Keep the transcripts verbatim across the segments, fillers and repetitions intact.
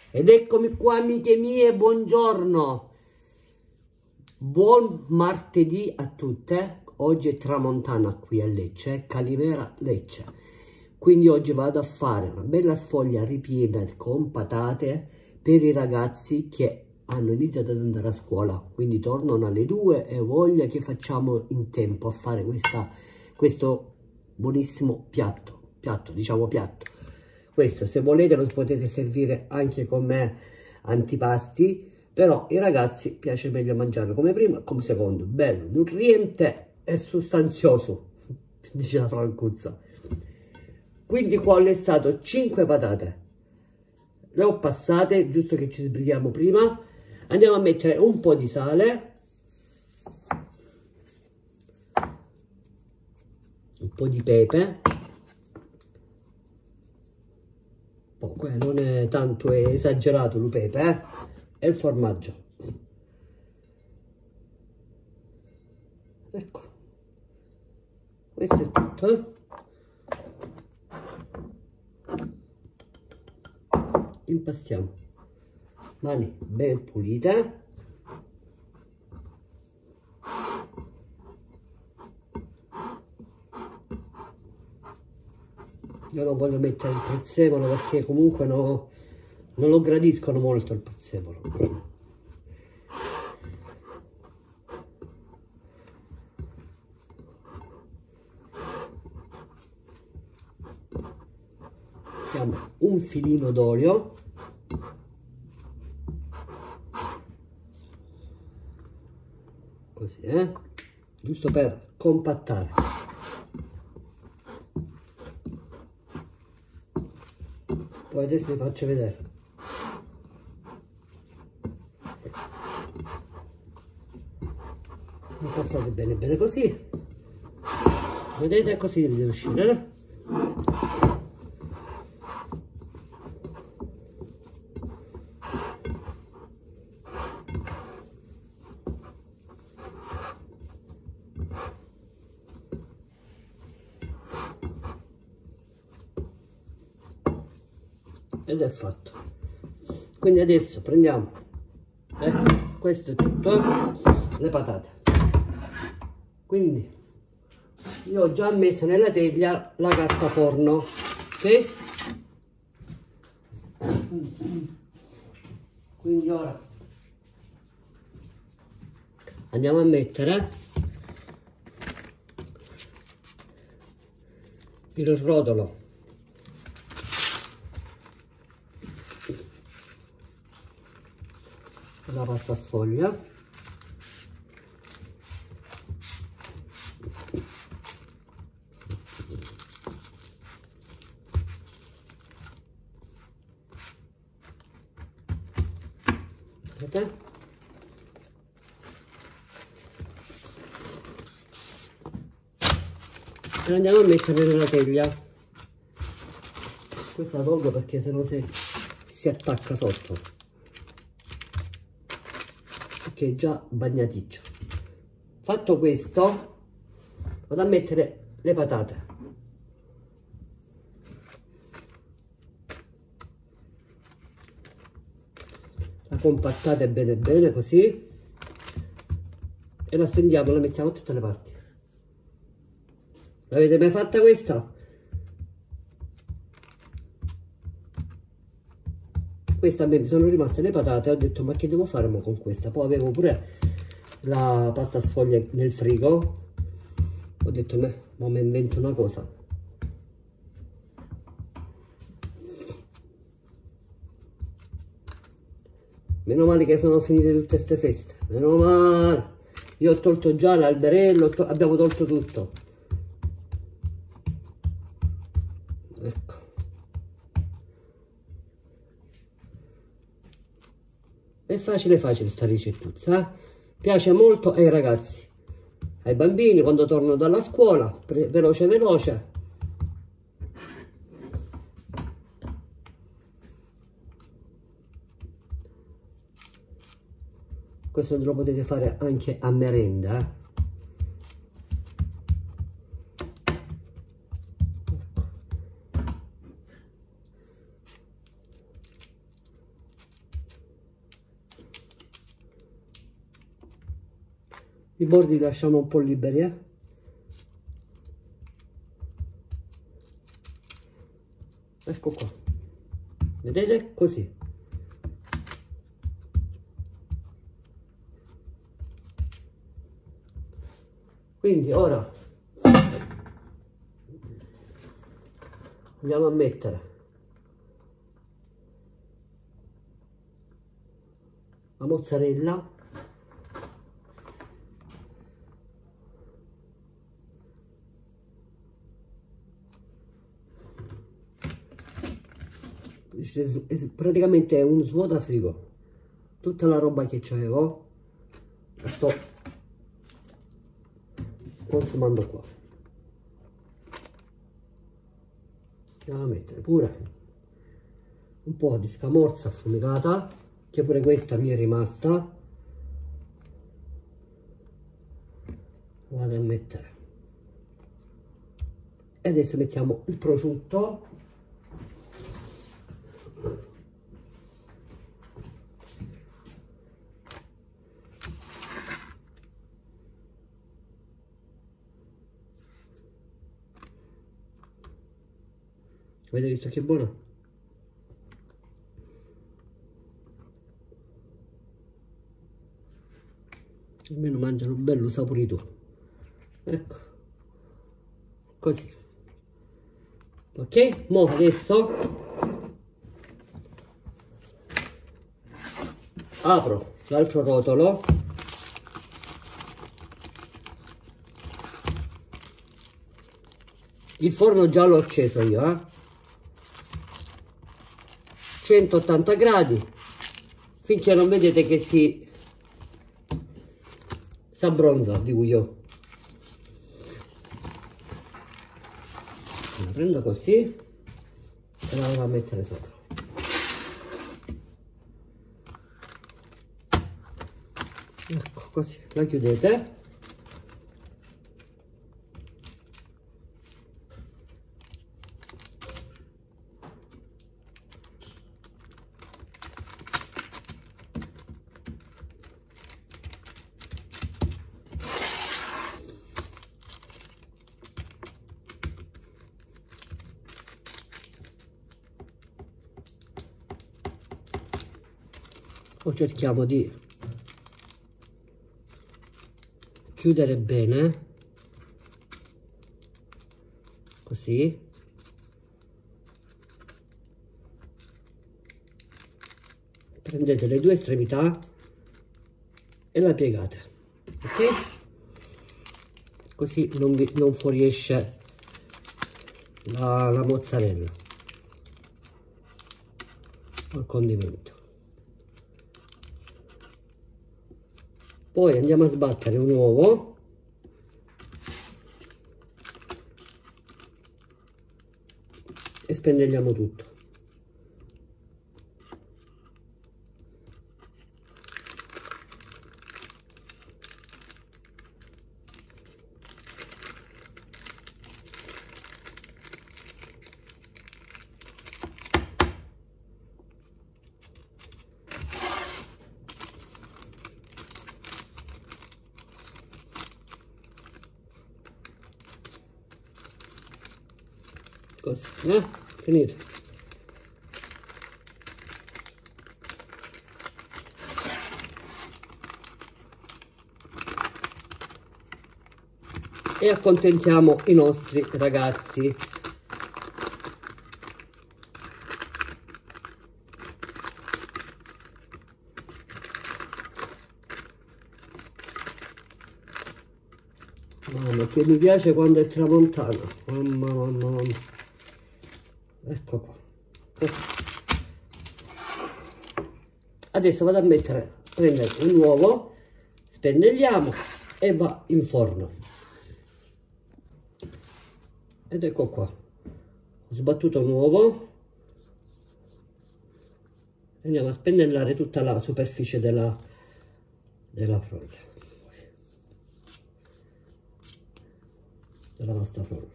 Ed eccomi qua, amiche mie, buongiorno. Buon martedì a tutte. Oggi è tramontana qui a Lecce, Calimera Lecce. Quindi oggi vado a fare una bella sfoglia ripiena con patate per i ragazzi che hanno iniziato ad andare a scuola. Quindi tornano alle due e voglia che facciamo in tempo a fare questa, questo buonissimo piatto. Piatto, diciamo piatto. Questo, se volete, lo potete servire anche come antipasti, però ai ragazzi piace meglio mangiarlo come primo e come secondo. Bello, nutriente e sostanzioso, dice la Francuzza. Quindi qua ho lessato cinque patate, le ho passate, giusto che ci sbrighiamo prima. Andiamo a mettere un po' di sale, un po' di pepe. Poco, eh, non è tanto è esagerato il pepe, eh? E il formaggio. Ecco, questo è tutto, eh? Impastiamo, mani ben pulite. Io non voglio mettere il prezzemolo perché comunque no, non lo gradiscono molto il prezzemolo. Mettiamo un filino d'olio. Così, eh? Giusto per compattare. Poi adesso vi faccio vedere. Impastate bene bene così. Vedete, così deve uscire, eh? Ed è fatto. Quindi adesso prendiamo, eh, questo è tutto, eh, le patate. Quindi io ho già messo nella teglia la carta forno, ok? Quindi ora andiamo a mettere il rotolo la pasta sfoglia, vedete? E andiamo a mettere nella teglia. Questa la tolgo perché sennò si, si attacca sotto. Che è già bagnaticcio. Fatto questo, vado a mettere le patate. La compattate bene bene così e la stendiamo, la mettiamo a tutte le parti. L'avete mai fatta questa? Questa a me mi sono rimaste le patate, ho detto ma che devo fare mo con questa? Poi avevo pure la pasta sfoglia nel frigo, ho detto ma mi invento una cosa. Meno male che sono finite tutte queste feste, meno male. Io ho tolto già l'alberello, to abbiamo tolto tutto. Ecco. È facile facile sta ricettuzza, eh? Piace molto ai ragazzi, ai bambini quando tornano dalla scuola, veloce veloce. Questo lo potete fare anche a merenda, eh? I bordi li lasciamo un po' liberi, eh? Ecco qua, vedete? Così. Quindi ora andiamo a mettere la mozzarella, praticamente è un svuotafrigo. Tutta la roba che c'avevo la sto consumando qua. Andiamo a mettere pure un po' di scamorza affumicata, che pure questa mi è rimasta. Vado a mettere. E adesso mettiamo il prosciutto. Avete visto che è buono? Almeno mangiano bello saporito. Ecco. Così. Ok? Mo adesso apro l'altro rotolo. Il forno già l'ho acceso io, eh? centottanta gradi, finché non vedete che si si abbronza, dico io. La prendo così e la vado a mettere sopra. Ecco, così la chiudete. O cerchiamo di chiudere bene, così. Prendete le due estremità e la piegate, ok? Così non, vi, non fuoriesce la, la mozzarella o il condimento. Poi andiamo a sbattere un uovo e spennelliamo tutto. Così, eh? Finito. E accontentiamo i nostri ragazzi. Mamma, che mi piace quando è tramontana. Mamma, mamma, mamma. Ecco qua. Adesso vado a mettere, prendere un uovo, spennelliamo e va in forno. Ed ecco qua. Ho sbattuto un uovo. Andiamo a spennellare tutta la superficie della, della foglia. Della pasta frolla.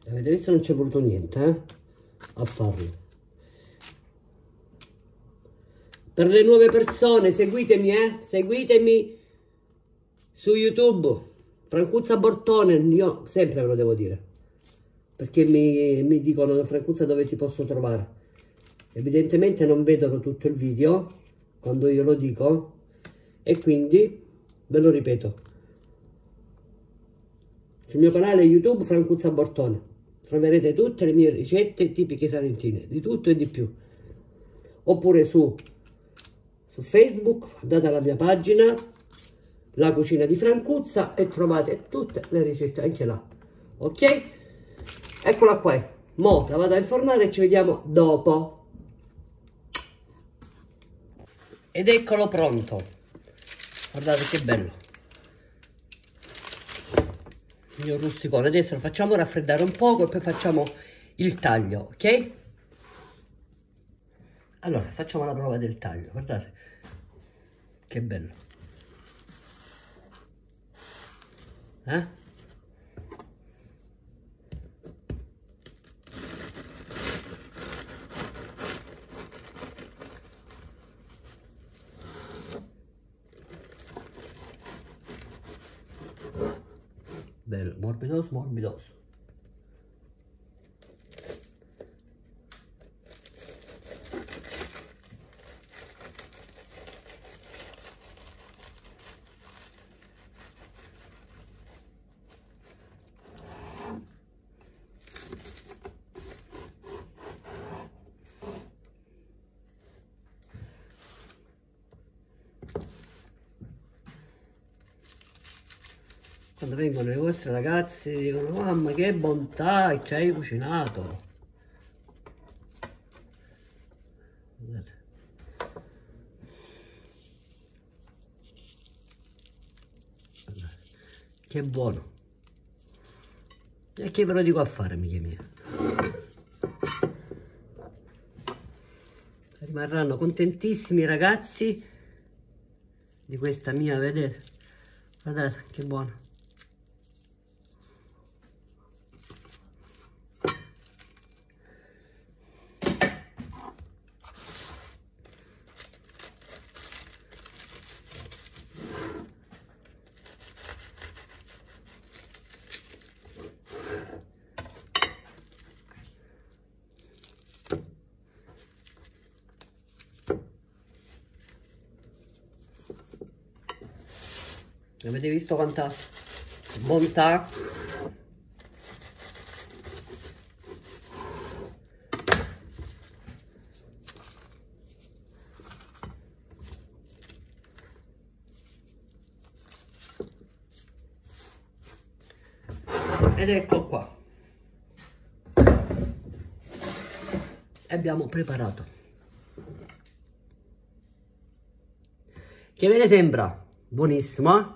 Avete visto, non c'è voluto niente eh? a farlo. Per le nuove persone, seguitemi, eh? Seguitemi su YouTube, Francuzza Bortone, io sempre ve lo devo dire, perché mi, mi dicono: Francuzza, dove ti posso trovare? Evidentemente non vedono tutto il video quando io lo dico, e quindi ve lo ripeto: sul mio canale YouTube Francuzza Bortone troverete tutte le mie ricette tipiche salentine, di tutto e di più. Oppure su, su Facebook andate alla mia pagina La Cucina di Francuzza e trovate tutte le ricette anche là, ok? Eccola qua, mo la vado a infornare e ci vediamo dopo. Ed eccolo pronto, guardate che bello, il mio rusticone. Adesso lo facciamo raffreddare un poco e poi facciamo il taglio, ok? Allora facciamo la prova del taglio, guardate che bello, eh? Bello, morbidoso, morbidoso. Quando vengono le vostre ragazze dicono: mamma, che bontà che ci hai cucinato. Guardate. Guardate. Che buono. E che ve lo dico a fare, amiche mie? Rimarranno contentissimi i ragazzi di questa mia, vedete? Guardate che buono. Avete visto quanta bontà? Ed ecco qua. Abbiamo preparato. Che ve ne sembra? Buonissimo, eh?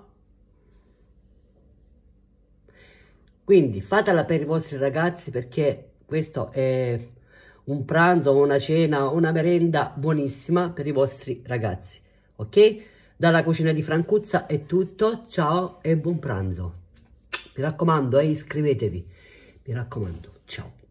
Quindi fatela per i vostri ragazzi, perché questo è un pranzo, una cena, una merenda buonissima per i vostri ragazzi, ok? Dalla Cucina di Francuzza è tutto, ciao e buon pranzo. Mi raccomando, eh, iscrivetevi, mi raccomando, ciao.